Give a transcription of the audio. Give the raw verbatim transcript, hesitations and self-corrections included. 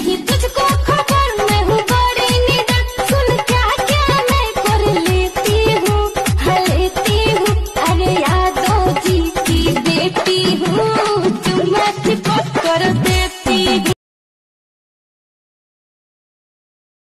नहीं तुझको खबर, मैं हूँ बड़ी निडर, सुन क्या क्या मैं कर लेती हूँ, हाँ लेती हूँ। अरे यादव जी की बेटी हूँ, चुम्मा चिपक कर दे